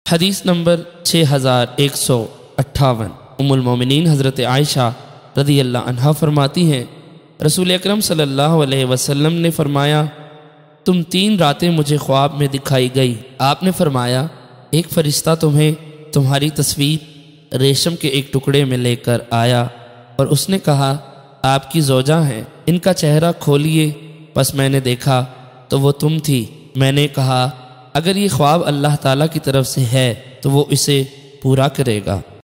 हदीस नंबर 6158। उम्मुल मोमिनीन हज़रत आयशा रज़ियल्लाहु अन्हा फरमाती हैं, रसूल अकरम सल्लल्लाहु अलैहि वसल्लम ने फरमाया, तुम 3 रातें मुझे ख्वाब में दिखाई गई। आपने फरमाया, एक फ़रिश्ता तुम्हें तुम्हारी तस्वीर रेशम के एक टुकड़े में लेकर आया और उसने कहा, आपकी ज़ौजा हैं, इनका चेहरा खोलिए। बस मैंने देखा तो वो तुम थी। मैंने कहा, अगर ये ख्वाब अल्लाह ताला की तरफ से है तो वो इसे पूरा करेगा।